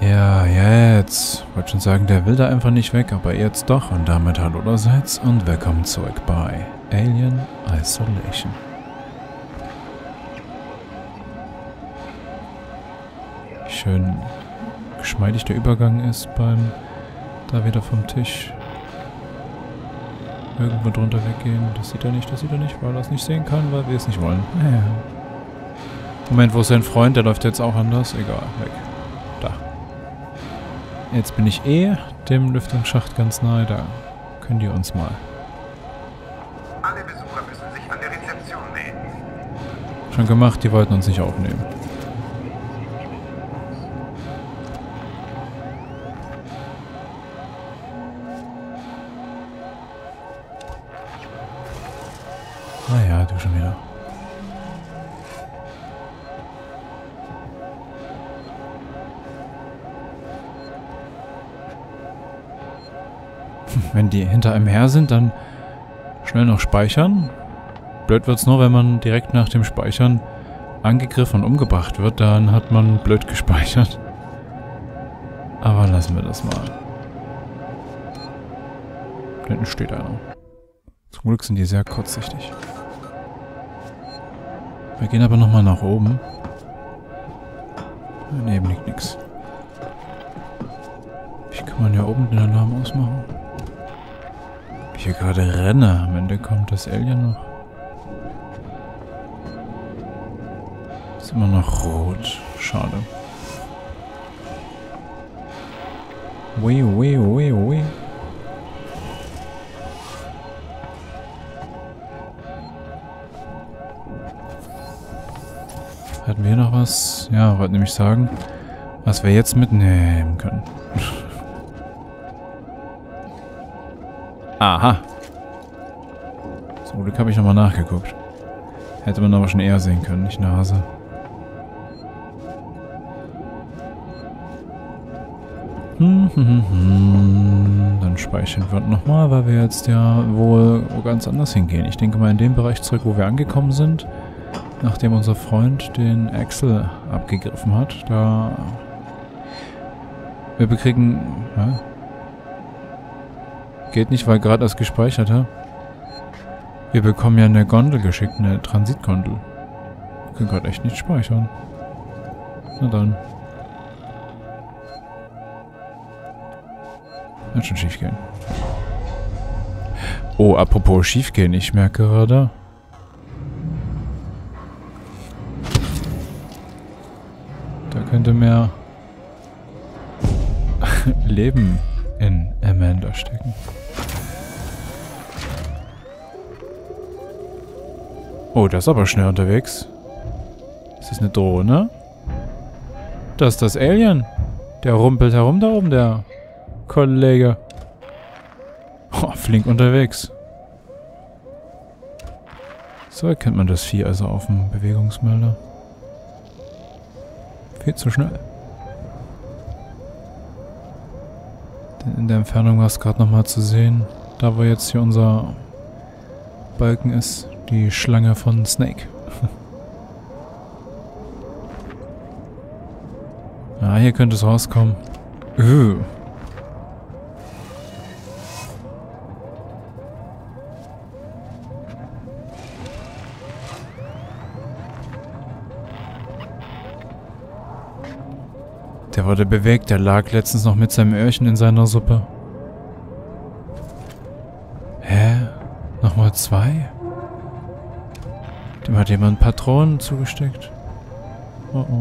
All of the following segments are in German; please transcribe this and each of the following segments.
Ja, jetzt. Wollte schon sagen, der will da einfach nicht weg, aber jetzt doch. Und damit hallo allerseits und willkommen zurück bei Alien Isolation. Schön geschmeidig der Übergang ist beim da wieder vom Tisch irgendwo drunter weggehen. Das sieht er nicht, weil er es nicht sehen kann, weil wir es nicht wollen. Moment, wo ist sein Freund? Der läuft jetzt auch anders. Egal, weg. Da. Jetzt bin ich dem Lüftungsschacht ganz nahe. Da können die uns mal. Alle Besucher müssen sich an der Rezeption melden. Schon gemacht, die wollten uns nicht aufnehmen. Naja, du schon wieder. Wenn die hinter einem her sind, dann schnell noch speichern. Blöd wird's nur, wenn man direkt nach dem Speichern angegriffen und umgebracht wird, dann hat man blöd gespeichert. Aber lassen wir das mal. Da hinten steht einer. Zum Glück sind die sehr kurzsichtig. Wir gehen aber nochmal nach oben. Daneben liegt nichts. Wie kann man ja oben den Alarm ausmachen? Ich hier gerade renne. Am Ende kommt das Alien noch. Ist immer noch rot. Schade. Ui, ui, ui, ui. Hatten wir noch was? Ja, wollte nämlich sagen, was wir jetzt mitnehmen können. Aha. Zum Glück habe ich nochmal nachgeguckt. Hätte man aber schon eher sehen können, nicht Nase. Dann speichern wir nochmal, weil wir jetzt ja wohl wo ganz anders hingehen. Ich denke mal in dem Bereich zurück, wo wir angekommen sind. Nachdem unser Freund den Axel abgegriffen hat, da... Wir bekriegen... Ja? Geht nicht, weil gerade erst gespeichert hat. Wir bekommen ja eine Gondel geschickt, eine Transitgondel. Wir können gerade echt nicht speichern. Na dann. Wird schon schief gehen. Oh, apropos schief gehen, ich merke gerade... Da könnte mehr Leben in Amanda stecken. Oh, der ist aber schnell unterwegs. Ist das eine Drohne? Das ist das Alien. Der rumpelt herum da oben, der Kollege. Oh, flink unterwegs. So erkennt man das Vieh also auf dem Bewegungsmelder. Viel zu schnell. Denn in der Entfernung war es gerade nochmal zu sehen. Da wo jetzt hier unser Balken ist. Die Schlange von Snake. Ja, hier könnte es rauskommen. Der wurde bewegt, der lag letztens noch mit seinem Öhrchen in seiner Suppe. Hä? Nochmal 2? Dem hat jemand Patronen zugesteckt. Oh oh.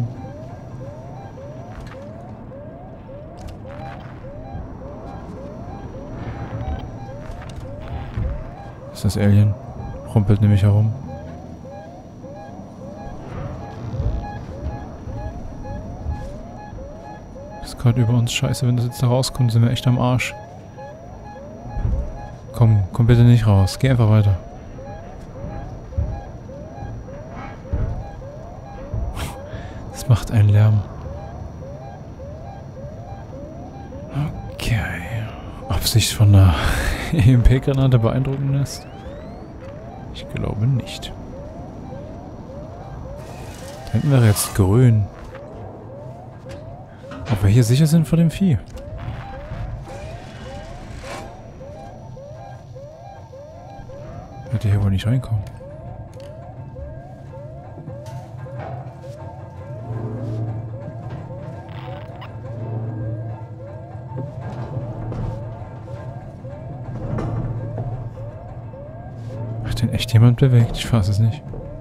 Ist das Alien? Rumpelt nämlich herum. Ist gerade über uns. Scheiße, wenn das jetzt da rauskommt, sind wir echt am Arsch. Komm bitte nicht raus. Geh einfach weiter. Das macht einen Lärm. Okay. Ob sich von einer EMP-Granate beeindrucken lässt? Ich glaube nicht. Da hinten wäre jetzt grün. Ob wir hier sicher sind vor dem Vieh. Hätte hier wohl nicht reinkommen. Hat denn echt jemand bewegt? Ich fasse es nicht.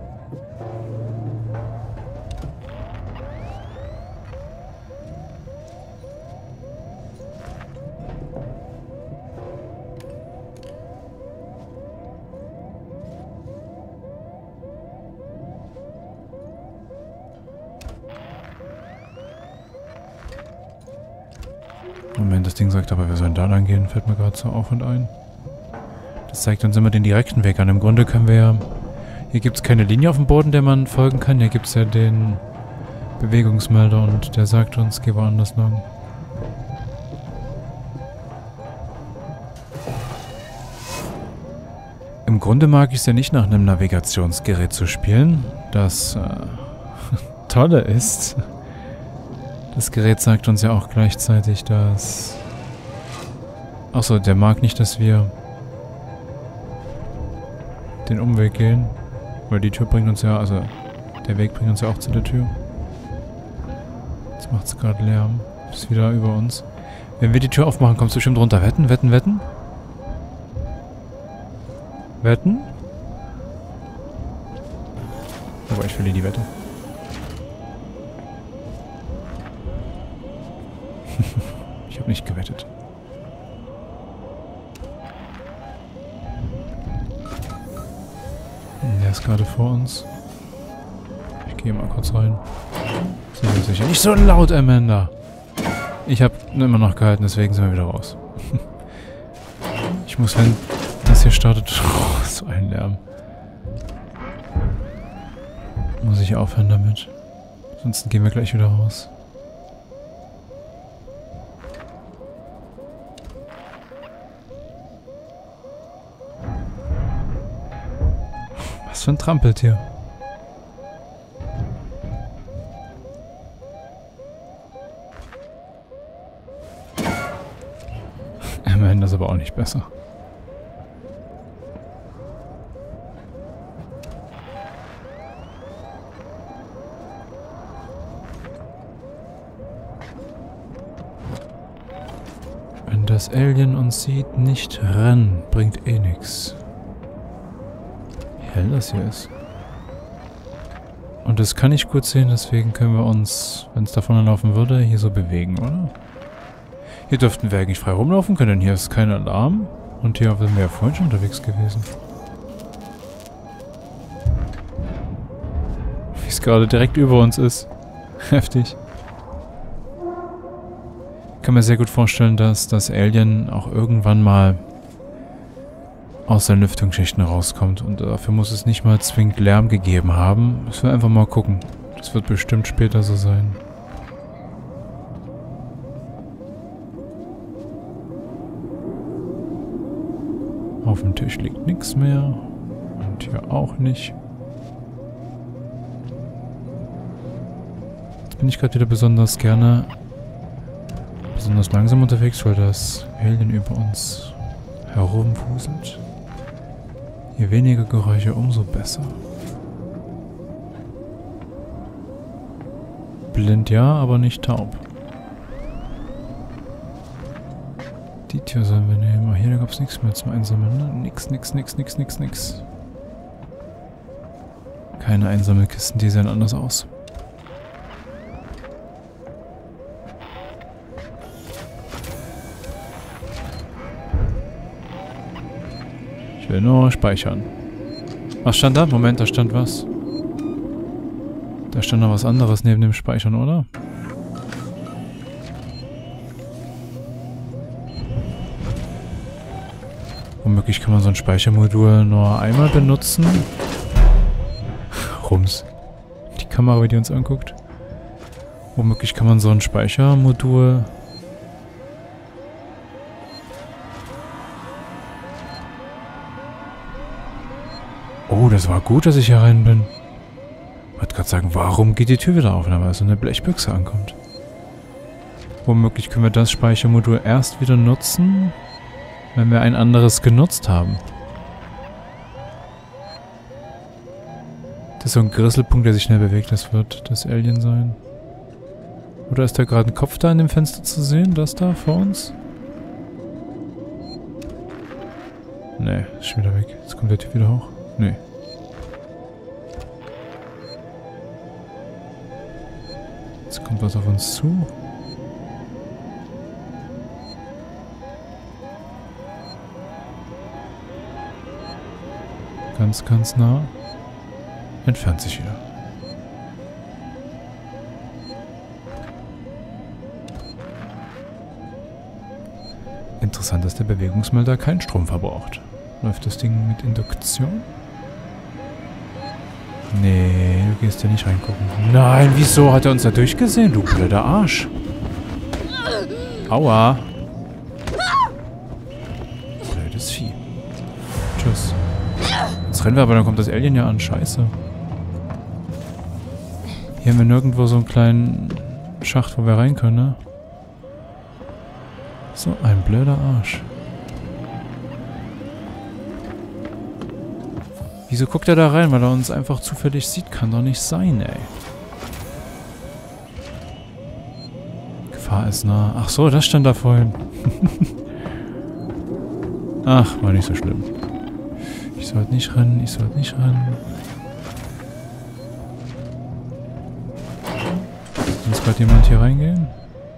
Moment, das Ding sagt aber, wir sollen da lang gehen, fällt mir gerade so auf und ein. Das zeigt uns immer den direkten Weg an. Im Grunde können wir ja... Hier gibt es keine Linie auf dem Boden, der man folgen kann. Hier gibt es ja den Bewegungsmelder und der sagt uns, geh woanders lang. Im Grunde mag ich es ja nicht, nach einem Navigationsgerät zu spielen. Das Tolle ist... Das Gerät sagt uns ja auch gleichzeitig, dass... Achso, der mag nicht, dass wir den Umweg gehen. Weil die Tür bringt uns ja, also der Weg bringt uns ja auch zu der Tür. Jetzt macht es gerade Lärm. Ist wieder über uns. Wenn wir die Tür aufmachen, kommst du bestimmt runter. Wetten, wetten, wetten? Wetten? Aber ich verliere die Wette. Ich habe nicht gewettet. Der ist gerade vor uns. Ich gehe mal kurz rein. Sicher. Nicht so laut, Amanda! Ich habe immer noch gehalten, deswegen sind wir wieder raus. Ich muss, wenn das hier startet... Oh, so ein Lärm. Muss ich aufhören damit. Ansonsten gehen wir gleich wieder raus. Was für ein Trampeltier. Immerhin das aber auch nicht besser. Wenn das Alien uns sieht, nicht rennen, bringt eh nix. Wie hell das hier ist. Und das kann ich gut sehen, deswegen können wir uns, wenn es davon laufen würde, hier so bewegen, oder? Hier dürften wir eigentlich frei rumlaufen können, denn hier ist kein Alarm. Und hier sind wir ja vorhin schon unterwegs gewesen. Wie es gerade direkt über uns ist. Heftig. Ich kann mir sehr gut vorstellen, dass das Alien auch irgendwann mal aus den Lüftungsschichten rauskommt. Und dafür muss es nicht mal zwingend Lärm gegeben haben. Müssen wir einfach mal gucken. Das wird bestimmt später so sein. Auf dem Tisch liegt nichts mehr. Und hier auch nicht. Jetzt bin ich gerade wieder besonders langsam unterwegs, weil das Alien über uns herumwuselt. Je weniger Geräusche, umso besser. Blind ja, aber nicht taub. Die Tür sollen wir nehmen. Hier, da gab es nichts mehr zum Einsammeln. Ne? Nix. Keine Einsammelkisten, die sehen anders aus. Ich will nur speichern. Was stand da? Moment, da stand was. Da stand noch was anderes neben dem Speichern, oder? Womöglich kann man so ein Speichermodul nur einmal benutzen. Rums. Die Kamera, die uns anguckt. Womöglich kann man so ein Speichermodul... Oh, das war gut, dass ich hier rein bin. Ich wollte gerade sagen, warum geht die Tür wieder auf, weil so eine Blechbüchse ankommt. Womöglich können wir das Speichermodul erst wieder nutzen, wenn wir ein anderes genutzt haben. Das ist so ein Grisselpunkt, der sich schnell bewegt. Das wird das Alien sein. Oder ist da gerade ein Kopf da in dem Fenster zu sehen? Das da vor uns? Nee, ist schon wieder weg. Jetzt kommt der Typ wieder hoch. Nee. Jetzt kommt was auf uns zu. Ganz, ganz nah. Entfernt sich wieder. Interessant, dass der Bewegungsmelder keinen Strom verbraucht. Läuft das Ding mit Induktion? Nee, du gehst ja nicht reingucken. Nein, wieso? Hat er uns da durchgesehen? Du blöder Arsch. Aua. Blödes Vieh. Tschüss. Jetzt rennen wir, aber dann kommt das Alien ja an. Scheiße. Hier haben wir nirgendwo so einen kleinen Schacht, wo wir rein können, ne? So ein blöder Arsch. Wieso guckt er da rein? Weil er uns einfach zufällig sieht. Kann doch nicht sein, ey. Gefahr ist nah. Ach so, das stand da vorhin. Ach, war nicht so schlimm. Ich sollte nicht rennen, ich sollte nicht rennen. Muss gerade jemand hier reingehen?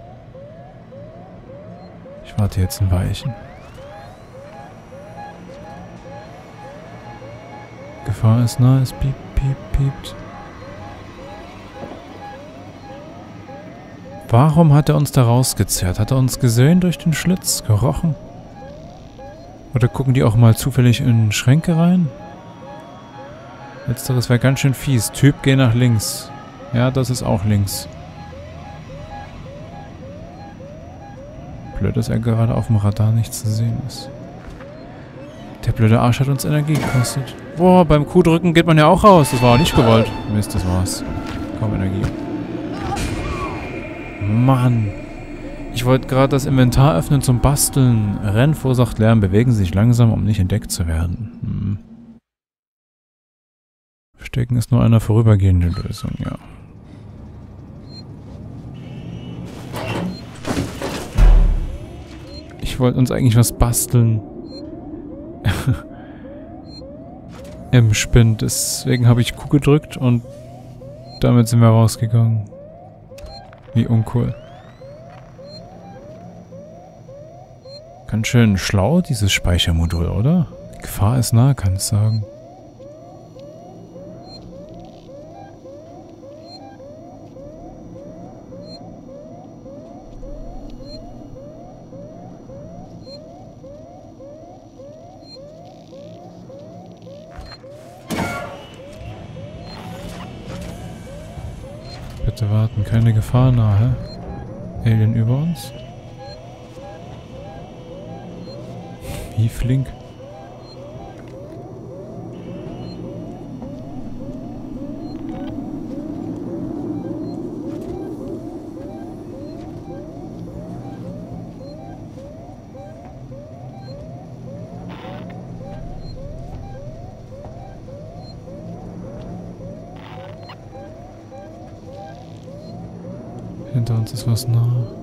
Ich warte jetzt ein Weilchen. Gefahr ist nah, es piept, piept, piept. Warum hat er uns da rausgezerrt? Hat er uns gesehen durch den Schlitz? Gerochen? Oder gucken die auch mal zufällig in Schränke rein? Letzteres wäre ganz schön fies. Typ, geh nach links. Ja, das ist auch links. Blöd, dass er gerade auf dem Radar nicht zu sehen ist. Der blöde Arsch hat uns Energie gekostet. Boah, beim Q-Drücken geht man ja auch raus. Das war auch nicht gewollt. Mist, das war's. Kaum Energie. Mann. Ich wollte gerade das Inventar öffnen zum Basteln. Rennen verursacht Lärm. Bewegen Sie sich langsam, um nicht entdeckt zu werden. Verstecken ist nur eine vorübergehende Lösung, ja. Ich wollte uns eigentlich was basteln. Im Spind. Deswegen habe ich Q gedrückt und damit sind wir rausgegangen. Wie uncool. Ganz schön schlau, dieses Speichermodul, oder? Gefahr ist nah, kann ich sagen. Bitte warten, keine Gefahr nahe. Alien über uns? Wie flink. Hinter uns ist was nah.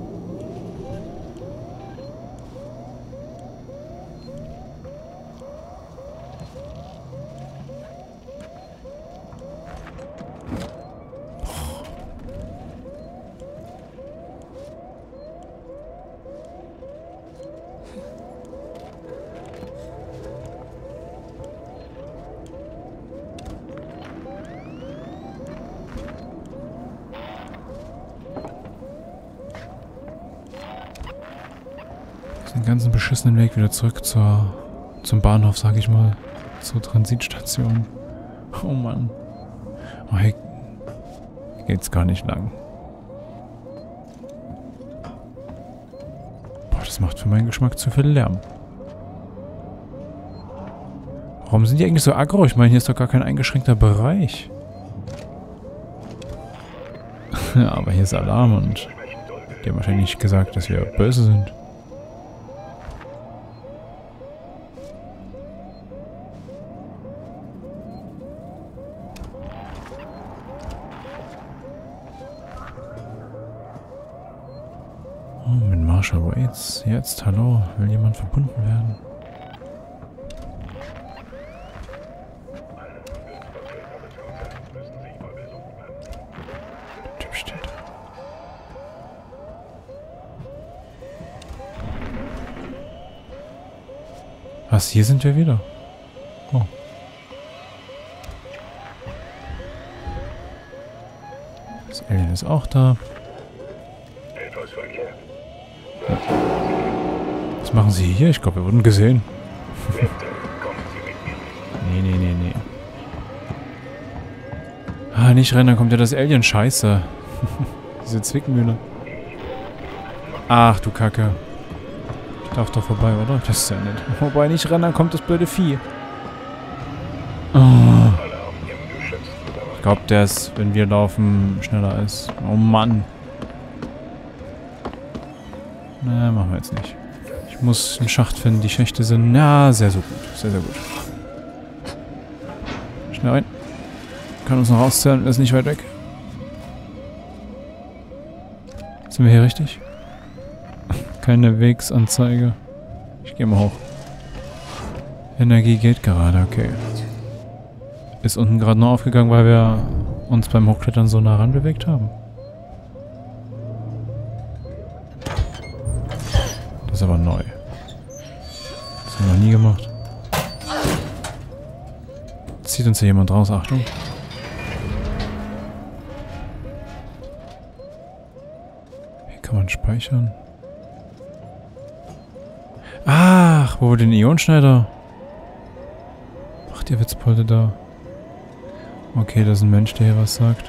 Den ganzen beschissenen Weg wieder zurück zum Bahnhof, sag ich mal. Zur Transitstation. Oh Mann. Oh, hier geht's gar nicht lang. Boah, das macht für meinen Geschmack zu viel Lärm. Warum sind die eigentlich so aggro? Ich meine, hier ist doch gar kein eingeschränkter Bereich. Ja, aber hier ist Alarm und Die haben wahrscheinlich nicht gesagt, dass wir böse sind. Oh, mit Marshall Waits. Jetzt, hallo. Will jemand verbunden werden? Der Typ steht da. Was, hier sind wir wieder? Oh. Das Alien ist auch da. Was machen Sie hier? Ich glaube, wir wurden gesehen. Nee. Ah, nicht rennen, dann kommt ja das Alien. Scheiße. Diese Zwickmühle. Ach, du Kacke. Ich darf doch vorbei, oder? Das ist ja nett. Wobei, nicht rennen, dann kommt das blöde Vieh. Oh. Ich glaube, der ist, wenn wir laufen, schneller ist. Oh Mann. Na, machen wir jetzt nicht. Ich muss einen Schacht finden. Die Schächte sind... Ja, sehr gut. Sehr gut. Schnell rein. Kann uns noch rauszählen. Er ist nicht weit weg. Sind wir hier richtig? Keine Wegsanzeige. Ich gehe mal hoch. Energie geht gerade. Okay. Ist unten gerade nur aufgegangen, weil wir uns beim Hochklettern so nah ran bewegt haben. Das ist aber neu. Das haben wir noch nie gemacht. Zieht uns hier jemand raus, Achtung. Hier kann man speichern. Ach, wo war denn Ionenschneider? Macht ihr Witzbolde da? Okay, da ist ein Mensch, der hier was sagt.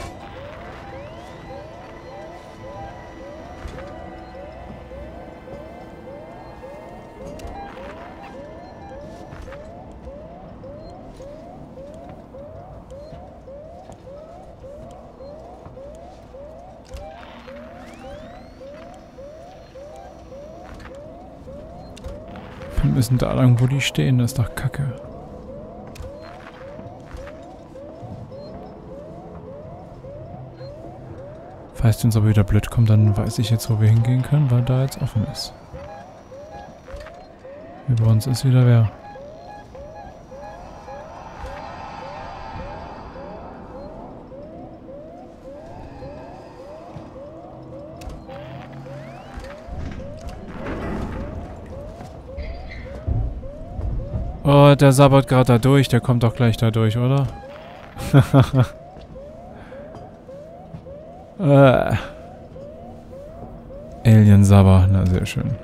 Wir müssen da lang, wo die stehen. Das ist doch Kacke. Falls uns aber wieder blöd kommt, dann weiß ich jetzt, wo wir hingehen können, weil da jetzt offen ist. Über uns ist wieder wer. Oh, der sabbert gerade da durch. Der kommt doch gleich da durch, oder? Alien Sabber. Na, sehr schön.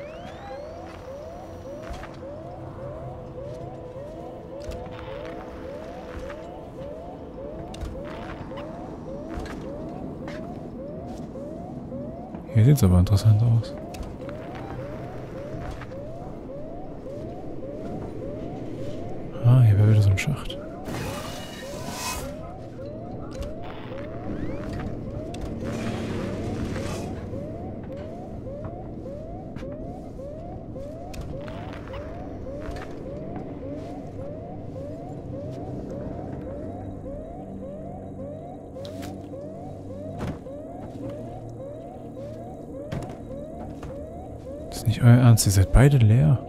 Hier sieht es aber interessant aus. Ah, hier wäre wieder so ein Schacht. Das ist nicht euer Ernst, ihr seid beide leer.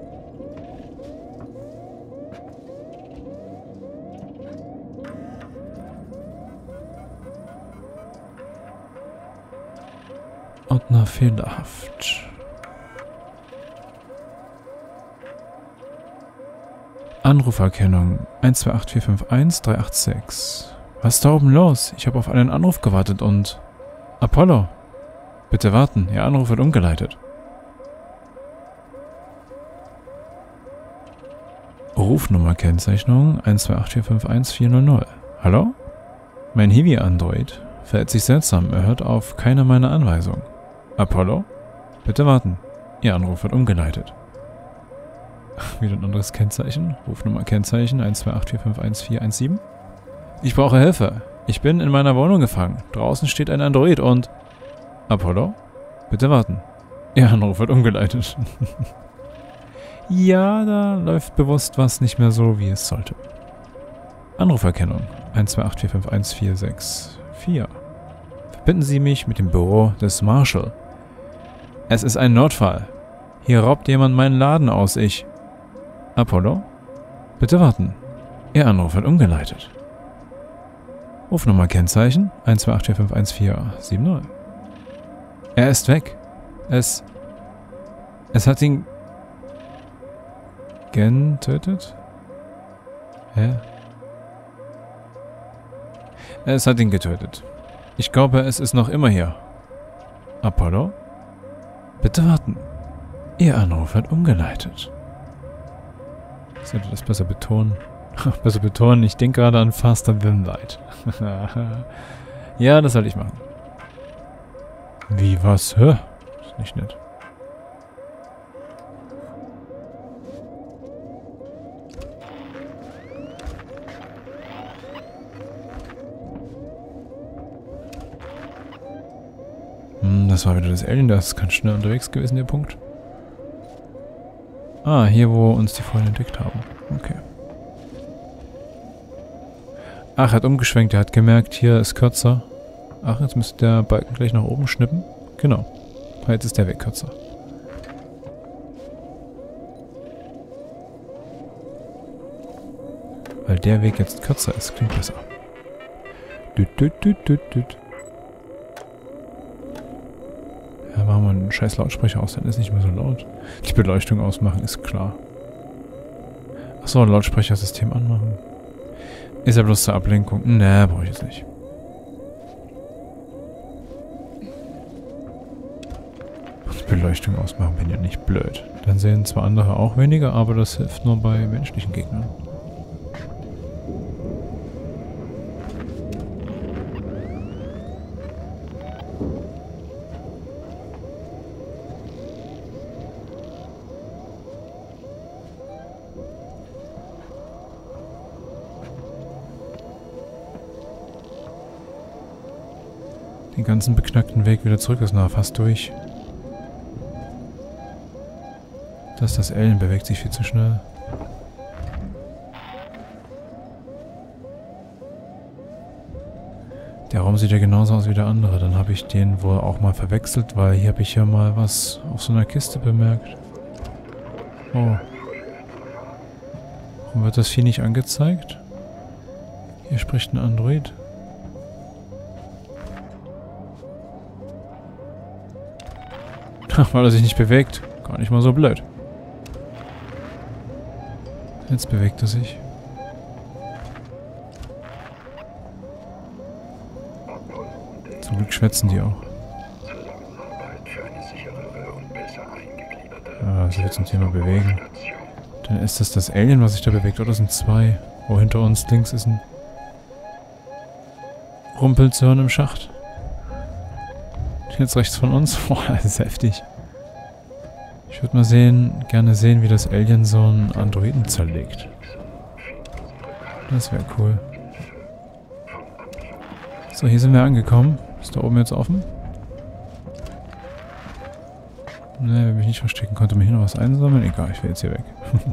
Ordner fehlerhaft. Anruferkennung 128451 386. Was ist da oben los? Ich habe auf einen Anruf gewartet und... Apollo! Bitte warten, Ihr Anruf wird umgeleitet. Rufnummerkennzeichnung 128451 Hallo? Mein Hiwi-Android verhält sich seltsam. Er hört auf keine meiner Anweisungen. Apollo? Bitte warten. Ihr Anruf wird umgeleitet. Wieder ein anderes Kennzeichen. Rufnummerkennzeichen 128451 Ich brauche Hilfe. Ich bin in meiner Wohnung gefangen. Draußen steht ein Android und... Apollo? Bitte warten. Ihr Anruf wird umgeleitet. Ja, da läuft bewusst was nicht mehr so, wie es sollte. Anruferkennung. 128451464. Verbinden Sie mich mit dem Büro des Marshall. Es ist ein Notfall. Hier raubt jemand meinen Laden aus. Apollo? Bitte warten. Ihr Anruf wird umgeleitet. Rufnummer Kennzeichen 128451470. Er ist weg. Es hat ihn getötet? Hä? Es hat ihn getötet. Ich glaube, es ist noch immer hier. Apollo? Bitte warten. Ihr Anruf wird umgeleitet. Ich sollte das besser betonen. Besser betonen, ich denke gerade an Faster Than Light. Ja, das sollte ich machen. Wie, was? Hä? Ist nicht nett. Das war wieder das Alien, das ist ganz schnell unterwegs gewesen, der Punkt. Ah, hier, wo uns die vorhin entdeckt haben. Okay. Ach, er hat umgeschwenkt, er hat gemerkt, hier ist kürzer. Ach, jetzt müsste der Balken gleich nach oben schnippen. Genau. Jetzt ist der Weg kürzer. Weil der Weg jetzt kürzer ist, klingt besser. Ja, machen wir einen scheiß Lautsprecher aus, dann ist nicht mehr so laut. Die Beleuchtung ausmachen, ist klar. Achso, Lautsprechersystem anmachen. Ist ja bloß zur Ablenkung. Ne, brauche ich jetzt nicht. Beleuchtung ausmachen, bin ja nicht blöd. Dann sehen zwar andere auch weniger, aber das hilft nur bei menschlichen Gegnern. Den ganzen beknackten Weg wieder zurück ist noch fast durch. Das Alien bewegt sich viel zu schnell. Der Raum sieht ja genauso aus wie der andere. Dann habe ich den wohl auch mal verwechselt, weil hier habe ich ja mal was auf so einer Kiste bemerkt. Oh. Warum wird das Vieh nicht angezeigt? Hier spricht ein Android. Ach, weil er sich nicht bewegt. Gar nicht mal so blöd. Jetzt bewegt er sich. Zum Glück schwätzen die auch. Ah, sich jetzt zum Thema bewegen. Dann ist das Alien, was sich da bewegt. Oder sind zwei? Oh, hinter uns links ist ein Rumpel zu hören im Schacht. Jetzt rechts von uns. Boah, das ist heftig. Ich würde mal gerne sehen, wie das Alien so einen Androiden zerlegt. Das wäre cool. So, hier sind wir angekommen. Ist da oben jetzt offen? Ne, wenn ich mich nicht verstecken konnte, mir hier noch was einsammeln. Egal, ich will jetzt hier weg.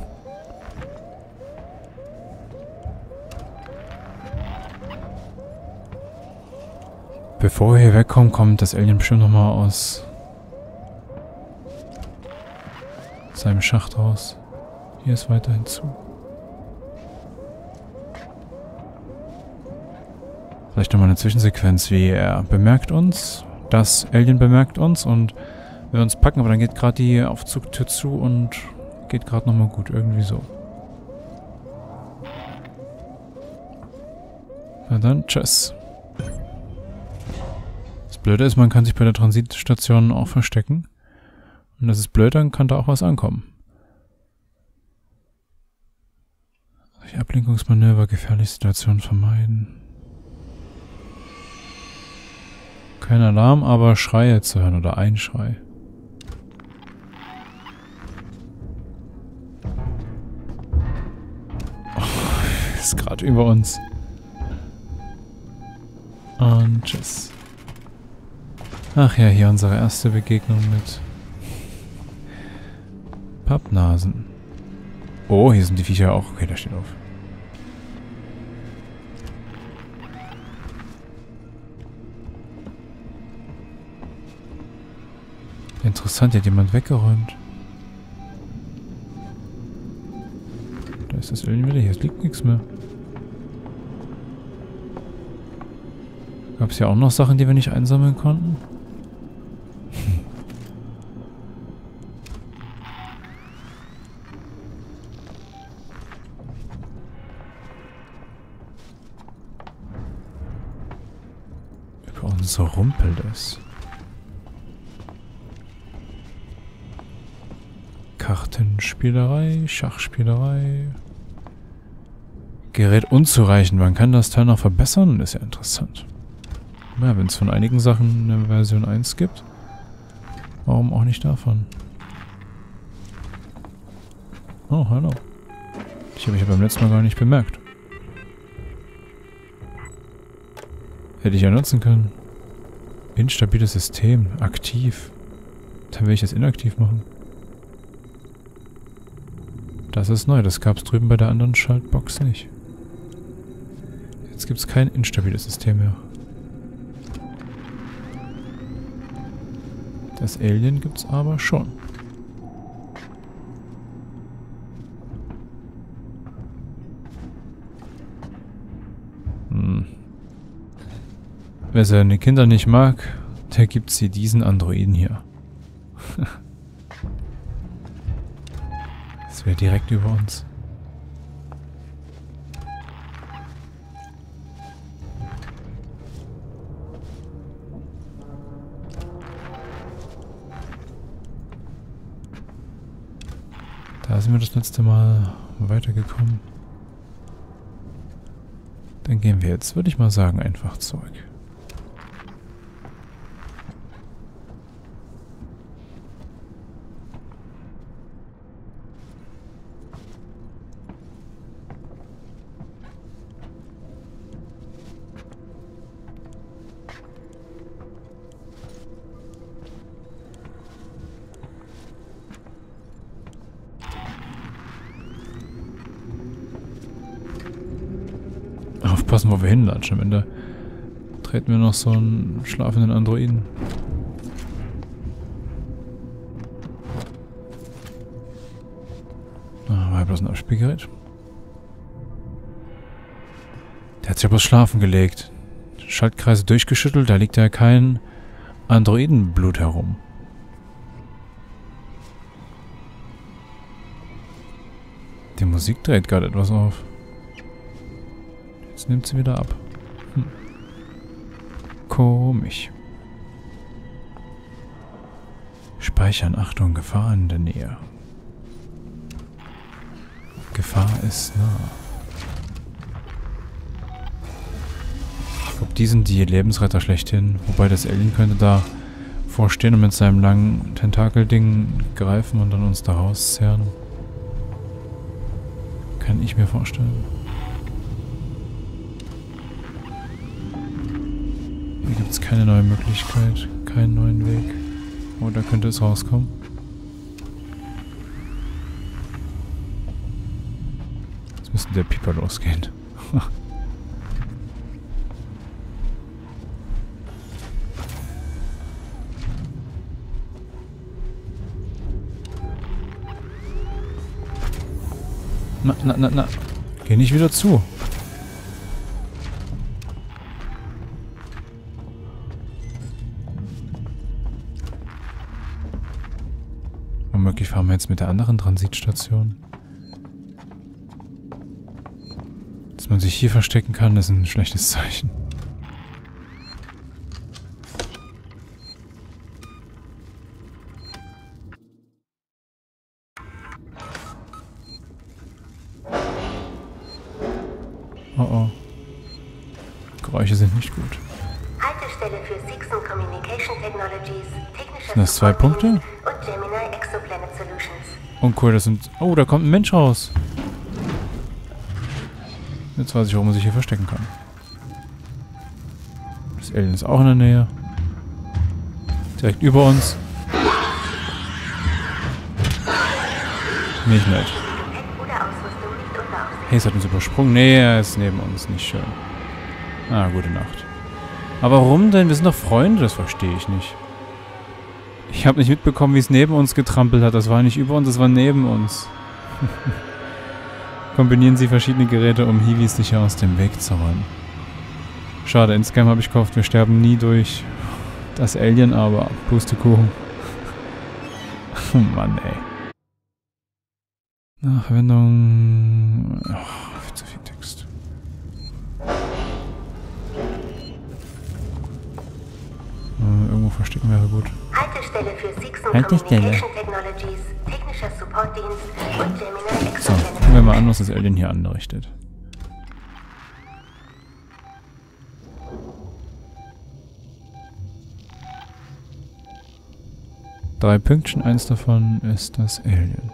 Bevor wir hier wegkommen, kommt das Alien bestimmt nochmal aus seinem Schacht raus. Hier ist weiterhin zu. Vielleicht nochmal eine Zwischensequenz, wie er bemerkt uns. Das Alien bemerkt uns und will uns packen, aber dann geht gerade die Aufzugtür zu und geht gerade nochmal gut. Irgendwie so. Na dann, tschüss. Das Blöde ist, man kann sich bei der Transitstation auch verstecken. Und das ist blöd, dann kann da auch was ankommen. Durch Ablenkungsmanöver gefährliche Situationen vermeiden. Kein Alarm, aber Schreie zu hören oder ein Schrei. Oh, ist gerade über uns. Und tschüss. Ach ja, hier unsere erste Begegnung mit Pappnasen. Oh, hier sind die Viecher auch. Okay, da steht auf. Interessant, hier hat jemand weggeräumt. Da ist das Alien wieder. Hier liegt nichts mehr. Gab es ja auch noch Sachen, die wir nicht einsammeln konnten? Über uns rumpelt es. Kartenspielerei, Schachspielerei. Gerät unzureichend. Man kann das Teil noch verbessern. Ist ja interessant. Ja, wenn es von einigen Sachen eine Version 1 gibt, warum auch nicht davon? Oh, hallo. Ich habe mich ja beim letzten Mal gar nicht bemerkt. Hätte ich ja nutzen können. Instabiles System. Aktiv. Dann will ich das inaktiv machen. Das ist neu. Das gab es drüben bei der anderen Schaltbox nicht. Jetzt gibt es kein instabiles System mehr. Das Alien gibt's aber schon. Wer seine Kinder nicht mag, der gibt sie diesen Androiden hier. Das wäre direkt über uns. Da sind wir das letzte Mal weitergekommen. Dann gehen wir jetzt, würde ich mal sagen, einfach zurück. Aufpassen, wo wir hinlatschen. Am Ende treten wir noch so einen schlafenden Androiden. Ah, war ja bloß ein Abspielgerät. Der hat sich ja bloß schlafen gelegt. Schaltkreise durchgeschüttelt, da liegt ja kein Androidenblut herum. Die Musik dreht gerade etwas auf. Jetzt nimmt sie wieder ab. Komisch. Speichern, Achtung, Gefahr in der Nähe. Gefahr ist nah. Ich glaube, die sind die Lebensretter schlechthin. Wobei das Alien könnte da vorstehen und mit seinem langen Tentakelding greifen und dann uns da rauszerren. Kann ich mir vorstellen. Hier gibt es keine neue Möglichkeit, keinen neuen Weg. Oh, da könnte es rauskommen. Jetzt müsste der Pieper losgehen. Na. Geh nicht wieder zu. Womöglich fahren wir jetzt mit der anderen Transitstation. Dass man sich hier verstecken kann, ist ein schlechtes Zeichen. Oh oh. Geräusche sind nicht gut. Haltestelle für Seegson Communication Technologies, technische Sind das 2 Punkte? und Gemini Exoplanet Solutions. Oh cool, das sind... Oh, da kommt ein Mensch raus. Jetzt weiß ich, warum man sich hier verstecken kann. Das Alien ist auch in der Nähe. Direkt über uns. Nicht nett. Hey, es hat uns übersprungen. Nee, er ist neben uns. Nicht schön. Ah, gute Nacht. Aber warum denn? Wir sind doch Freunde. Das verstehe ich nicht. Ich habe nicht mitbekommen, wie es neben uns getrampelt hat. Das war nicht über uns, das war neben uns. Kombinieren Sie verschiedene Geräte, um Hiwis sicher aus dem Weg zu räumen. Schade, in Scam habe ich gehofft, wir sterben nie durch das Alien, aber Pustekuchen. Oh Mann, ey. Nachverwendung... Oh, viel zu viel Text. Irgendwo verstecken wäre gut. Haltestelle für Sixon Haltestelle. Communication Technologies, technischer Supportdienst und Gemini So, Exoplanet. gucken wir mal an, was das Alien hier anrichtet. Drei Pünktchen, eins davon ist das Alien.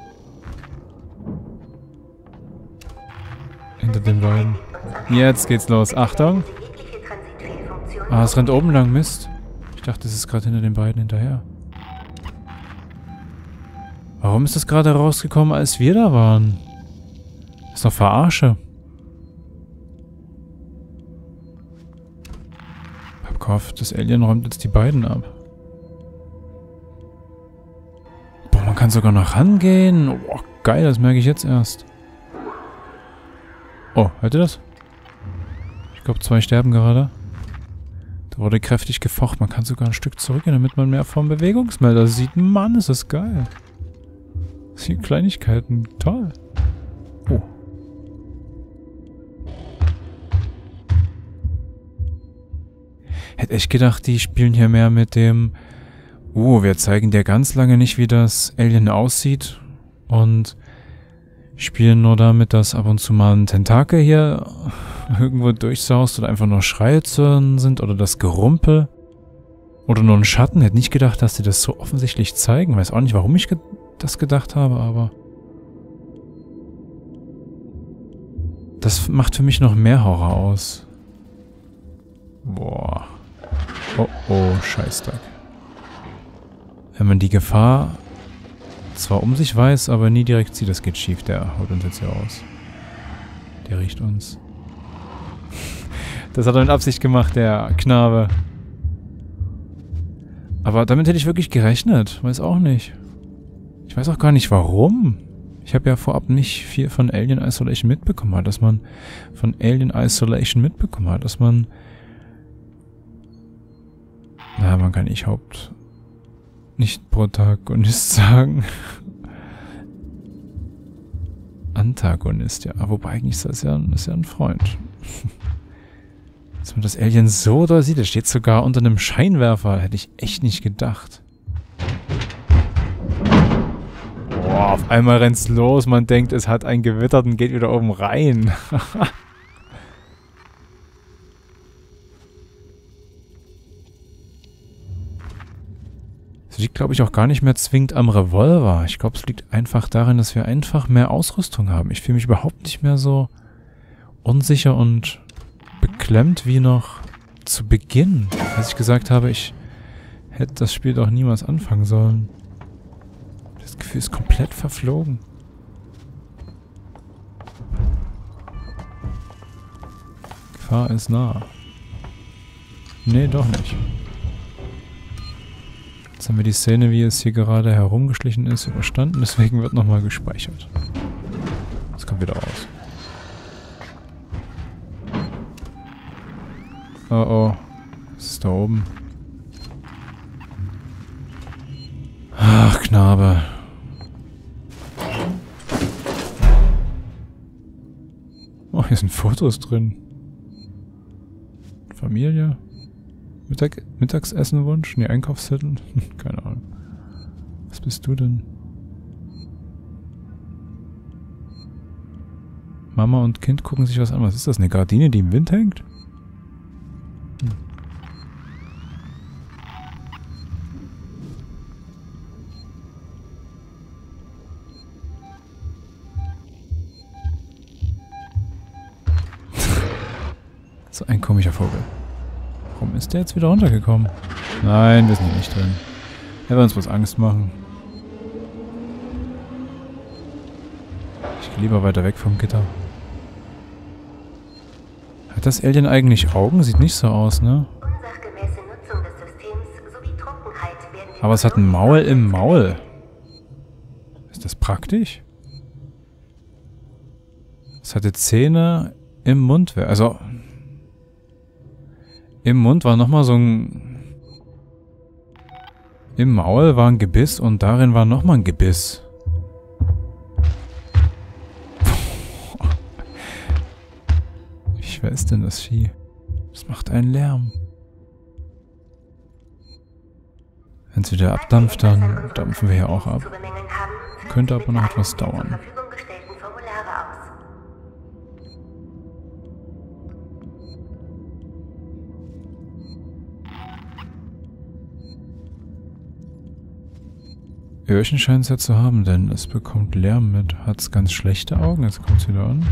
Hinter den beiden. Jetzt geht's los. Achtung! Ah, es rennt oben lang. Mist. Ich dachte, es ist gerade hinter den beiden hinterher. Warum ist das gerade rausgekommen, als wir da waren? Das ist doch Verarsche. Ich hab gehofft, das Alien räumt jetzt die beiden ab. Boah, man kann sogar noch rangehen. Oh, geil, das merke ich jetzt erst. Oh, hört ihr das? Ich glaube, 2 sterben gerade. Da wurde kräftig gefochten. Man kann sogar ein Stück zurückgehen, damit man mehr vom Bewegungsmelder sieht. Mann, ist das geil. Das sind Kleinigkeiten. Toll. Oh. Hätte echt gedacht, die spielen hier mehr mit dem... wir zeigen dir ganz lange nicht, wie das Alien aussieht. Und spielen nur damit, dass ab und zu mal ein Tentakel hier irgendwo durchsaust oder einfach nur Schreie zu hören sind oder das Gerumpel. Oder nur ein Schatten. Hätte nicht gedacht, dass die das so offensichtlich zeigen. Weiß auch nicht, warum ich das gedacht habe, aber... Das macht für mich noch mehr Horror aus. Boah. Oh, Scheißdreck. Wenn man die Gefahr zwar um sich weiß, aber nie direkt sieht, das geht schief. Der haut uns jetzt hier raus. Der riecht uns. Das hat er mit Absicht gemacht, der Knabe. Aber damit hätte ich wirklich gerechnet. Weiß auch nicht. Ich weiß auch gar nicht, warum. Ich habe ja vorab nicht viel von Alien Isolation mitbekommen hat, dass man man kann nicht nicht Protagonist sagen. Antagonist, ja. Wobei eigentlich ist das ja ein Freund. Dass man das Alien so doll sieht, das steht sogar unter einem Scheinwerfer. Hätte ich echt nicht gedacht. Boah, auf einmal rennt's los. Man denkt, es hat ein Gewittert und geht wieder oben rein. Es liegt, glaube ich, auch gar nicht mehr zwingend am Revolver. Ich glaube, es liegt einfach darin, dass wir einfach mehr Ausrüstung haben. Ich fühle mich überhaupt nicht mehr so unsicher und beklemmt wie noch zu Beginn. Als ich gesagt habe, ich hätte das Spiel doch niemals anfangen sollen. Das Gefühl ist komplett verflogen. Gefahr ist nah. Nee, doch nicht. Jetzt haben wir die Szene, wie es hier gerade herumgeschlichen ist, überstanden. Deswegen wird nochmal gespeichert. Das kommt wieder raus. Oh. Was ist da oben? Ach, Knabe. Oh, hier sind Fotos drin. Familie. Mittagsessenwunsch? Nee, Einkaufszettel? Keine Ahnung. Was bist du denn? Mama und Kind gucken sich was an. Was ist das? Eine Gardine, die im Wind hängt? So ein komischer Vogel. Warum ist der jetzt wieder runtergekommen? Nein, wir sind hier nicht drin. Er will uns was Angst machen. Ich gehe lieber weiter weg vom Gitter. Hat das Alien eigentlich Augen? Sieht nicht so aus, ne? Unsachgemäße Nutzung des Systems sowie Trunkenheit werden Aber es hat ein Maul im Maul. Ist das praktisch? Es hatte Zähne im Mund. Also im Mund war nochmal so ein... Im Maul war ein Gebiss und darin war nochmal ein Gebiss. Wie schwer ist denn das Vieh? Das macht einen Lärm. Wenn es wieder abdampft, dann dampfen wir hier auch ab. Könnte aber noch etwas dauern. Öhrchen scheint es ja zu haben, denn es bekommt Lärm mit. Hat es ganz schlechte Augen? Jetzt kommt es wieder an.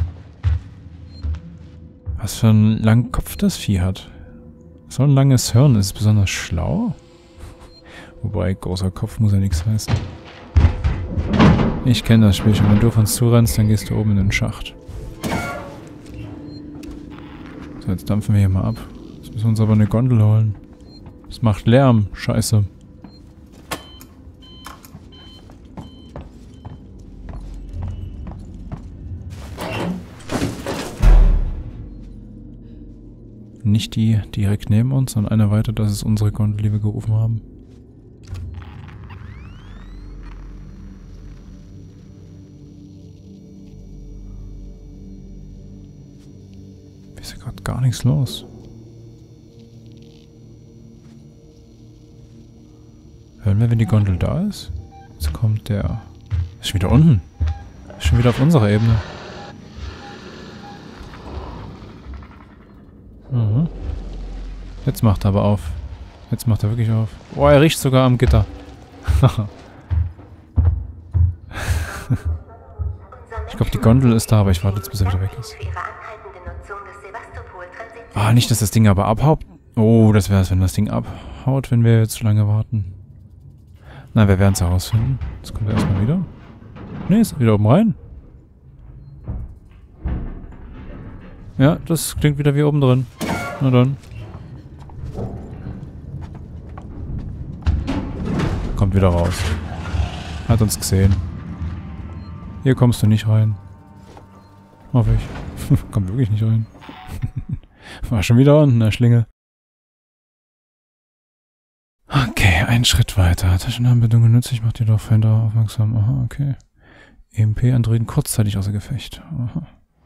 Was für einen langen Kopf das Vieh hat. So ein langes Hirn. Ist es besonders schlau? Wobei, großer Kopf muss ja nichts heißen. Ich kenne das Spiel schon. Wenn du auf uns zurennst, dann gehst du oben in den Schacht. So, jetzt dampfen wir hier mal ab. Jetzt müssen wir uns aber eine Gondel holen. Das macht Lärm. Scheiße. Nicht die direkt neben uns, sondern eine weiter, das ist unsere Gondel, die wir gerufen haben. Hier ist ja gerade gar nichts los. Hören wir, wenn die Gondel da ist? Jetzt kommt der... Ist schon wieder unten. Ist schon wieder auf unserer Ebene. Mhm. Jetzt macht er aber auf. Jetzt macht er wirklich auf. Oh, er riecht sogar am Gitter. Ich glaube, die Gondel ist da, aber ich warte jetzt, bis er wieder weg ist. Ah, nicht, dass das Ding aber abhaut. Oh, das wäre es, wenn das Ding abhaut, wenn wir jetzt zu lange warten. Na, wir werden es herausfinden. Jetzt kommt er erstmal wieder. Ne, ist wieder oben rein. Ja, das klingt wieder wie oben drin. Na dann. Kommt wieder raus. Hat uns gesehen. Hier kommst du nicht rein. Hoffe ich. Kommt wirklich nicht rein. War schon wieder unten, der Schlinge. Okay, einen Schritt weiter. Taschenlampenbedingungen nützlich, macht jedoch Feinde aufmerksam. Aha, okay. EMP-Androiden kurzzeitig außer Gefecht. Aha.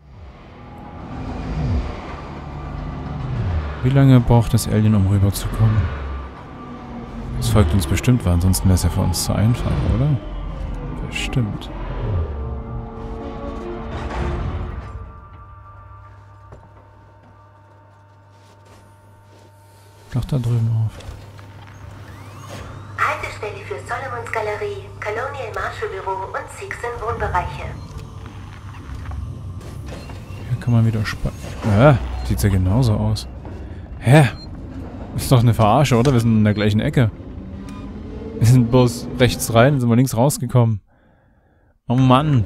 Wie lange braucht das Alien, um rüberzukommen? Es folgt uns bestimmt, weil ansonsten wäre es ja für uns zu einfach, oder? Bestimmt. Doch da drüben auf. Haltestelle für Solomons Galerie, Colonial Marshal Büro und Sixen Wohnbereiche. Hier kann man wieder spannen. Sieht ja genauso aus. Hä? Ist doch eine Verarsche, oder? Wir sind in der gleichen Ecke. Wir sind bloß rechts rein, sind wir links rausgekommen. Oh Mann.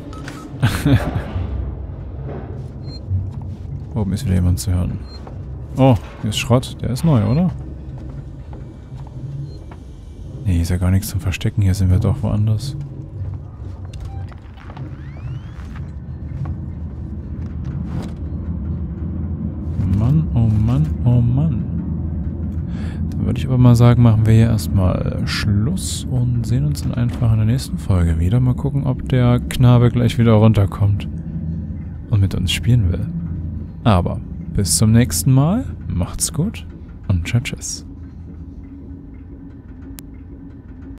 Oben ist wieder jemand zu hören. Oh, hier ist Schrott. Der ist neu, oder? Nee, hier ist ja gar nichts zum Verstecken. Hier sind wir doch woanders. Mann, oh Mann, oh Mann. Dann würde ich aber mal sagen, machen wir hier erstmal Schluss und sehen uns dann einfach in der nächsten Folge wieder. Mal gucken, ob der Knabe gleich wieder runterkommt und mit uns spielen will. Aber bis zum nächsten Mal, macht's gut und tschüss.